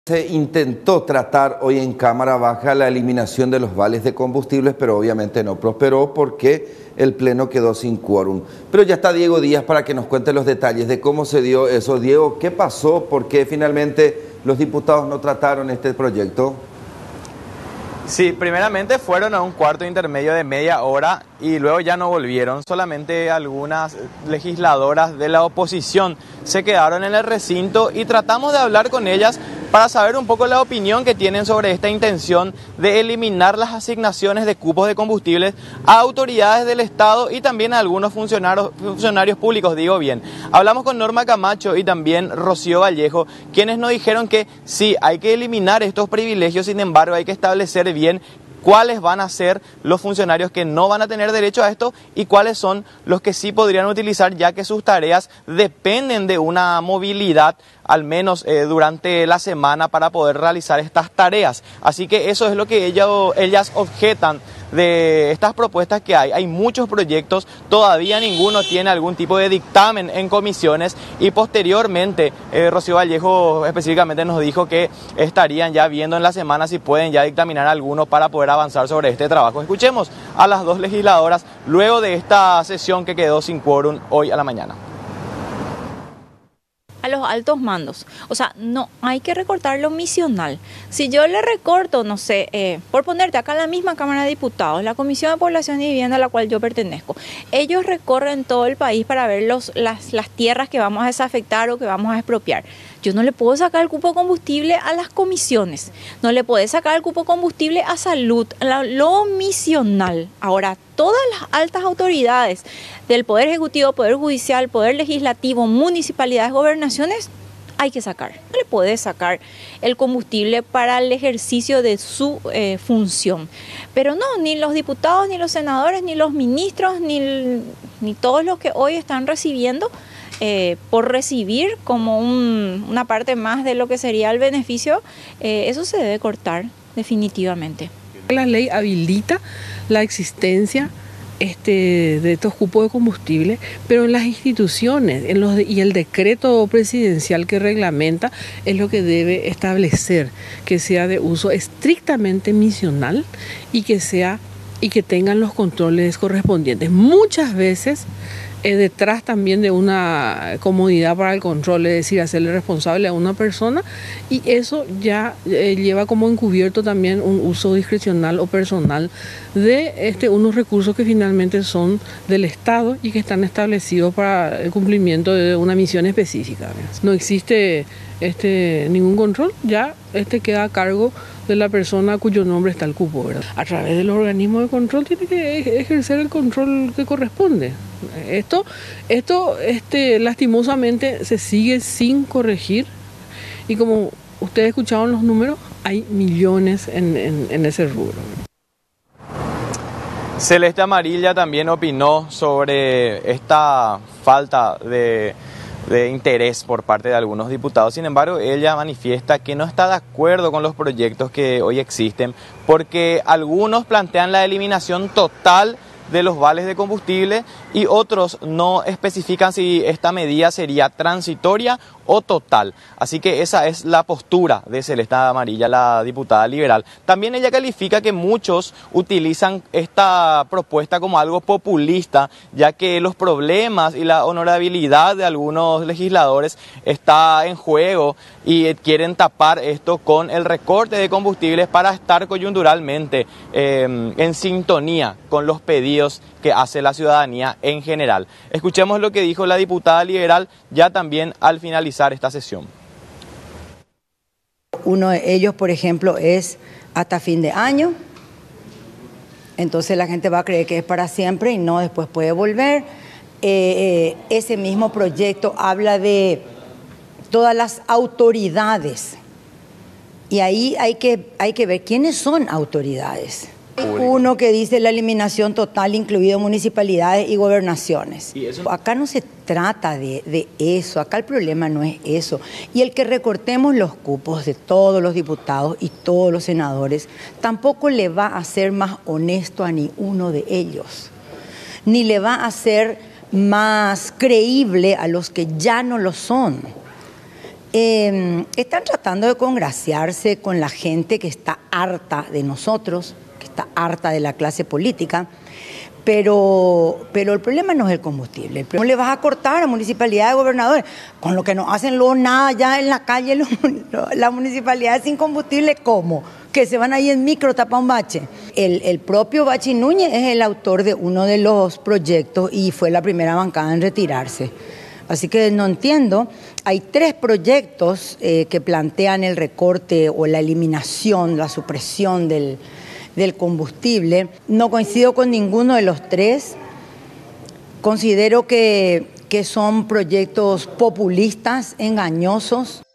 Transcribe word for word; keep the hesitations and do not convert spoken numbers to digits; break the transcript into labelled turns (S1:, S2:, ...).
S1: Se intentó tratar hoy en Cámara Baja la eliminación de los vales de combustibles, pero obviamente no prosperó porque el Pleno quedó sin quórum. Pero ya está Diego Díaz para que nos cuente los detalles de cómo se dio eso. Diego, ¿qué pasó? ¿Por qué finalmente los diputados no trataron este proyecto?
S2: Sí, primeramente fueron a un cuarto intermedio de media hora y luego ya no volvieron. Solamente algunas legisladoras de la oposición se quedaron en el recinto y tratamos de hablar con ellas para saber un poco la opinión que tienen sobre esta intención de eliminar las asignaciones de cupos de combustibles a autoridades del Estado y también a algunos funcionarios, funcionarios públicos, digo bien. Hablamos con Norma Camacho y también Rocío Vallejo, quienes nos dijeron que sí, hay que eliminar estos privilegios, sin embargo hay que establecer bien cuáles van a ser los funcionarios que no van a tener derecho a esto y cuáles son los que sí podrían utilizar, ya que sus tareas dependen de una movilidad al menos eh, durante la semana para poder realizar estas tareas. Así que eso es lo que ella, ellas objetan de estas propuestas que hay. Hay muchos proyectos, todavía ninguno tiene algún tipo de dictamen en comisiones y posteriormente eh, Rocío Vallejo específicamente nos dijo que estarían ya viendo en la semana si pueden ya dictaminar alguno para poder avanzar sobre este trabajo. Escuchemos a las dos legisladoras luego de esta sesión que quedó sin quórum hoy a la mañana.
S3: A los altos mandos, o sea, no hay que recortar lo misional. Si yo le recorto, no sé, eh, por ponerte acá en la misma Cámara de Diputados, la Comisión de Población y Vivienda a la cual yo pertenezco, ellos recorren todo el país para ver los, las, las tierras que vamos a desafectar o que vamos a expropiar. Yo no le puedo sacar el cupo de combustible a las comisiones, no le puedo sacar el cupo de combustible a salud, lo misional. Ahora, todas las altas autoridades del Poder Ejecutivo, Poder Judicial, Poder Legislativo, municipalidades, gobernaciones, hay que sacar. No le puede sacar el combustible para el ejercicio de su eh, función. Pero no, ni los diputados, ni los senadores, ni los ministros, ni, ni todos los que hoy están recibiendo, Eh, por recibir como un, una parte más de lo que sería el beneficio, eh, eso se debe cortar definitivamente.
S4: La ley habilita la existencia este, de estos cupos de combustible, pero en las instituciones en los de, y el decreto presidencial que reglamenta es lo que debe establecer que sea de uso estrictamente misional y que, sea, y que tengan los controles correspondientes. Muchas veces Eh, detrás también de una comodidad para el control, es decir, hacerle responsable a una persona, y eso ya eh, lleva como encubierto también un uso discrecional o personal de este, unos recursos que finalmente son del Estado y que están establecidos para el cumplimiento de una misión específica. No existe este, ningún control, ya este queda a cargo de la persona cuyo nombre está el cupo, ¿verdad? A través de los organismos de control tiene que ejercer el control que corresponde. Esto, esto este, lastimosamente se sigue sin corregir y como ustedes escucharon los números, hay millones en, en, en ese rubro.
S2: Celeste Amarilla también opinó sobre esta falta de... de interés por parte de algunos diputados. Sin embargo, ella manifiesta que no está de acuerdo con los proyectos que hoy existen porque algunos plantean la eliminación total de los vales de combustible y otros no especifican si esta medida sería transitoria o total. Así que esa es la postura de Celeste Amarilla, la diputada liberal. También ella califica que muchos utilizan esta propuesta como algo populista, ya que los problemas y la honorabilidad de algunos legisladores está en juego y quieren tapar esto con el recorte de combustibles para estar coyunturalmente eh, en sintonía con los pedidos que hace la ciudadanía en general. Escuchemos lo que dijo la diputada liberal ya también al finalizar esta sesión.
S5: Uno de ellos, por ejemplo, es hasta fin de año, entonces la gente va a creer que es para siempre y no, después puede volver. Eh, ese mismo proyecto habla de todas las autoridades y ahí hay que, hay que ver quiénes son autoridades. Uno que dice la eliminación total, incluido municipalidades y gobernaciones. ¿Y eso? Acá no se trata de, de eso, acá el problema no es eso. Y el que recortemos los cupos de todos los diputados y todos los senadores tampoco le va a hacer más honesto a ni uno de ellos, ni le va a hacer más creíble a los que ya no lo son. Eh, están tratando de congraciarse con la gente que está harta de nosotros, que está harta de la clase política, pero, pero el problema no es el combustible. ¿Cómo le vas a cortar a municipalidades, gobernadores? Con lo que no hacen luego nada ya en la calle, lo, lo, la municipalidad sin combustible, ¿cómo? Que se van ahí en micro, tapa un bache. El, el propio Bachi Núñez es el autor de uno de los proyectos y fue la primera bancada en retirarse. Así que no entiendo. Hay tres proyectos eh, que plantean el recorte o la eliminación, la supresión del, del combustible. No coincido con ninguno de los tres. Considero que, que son proyectos populistas, engañosos.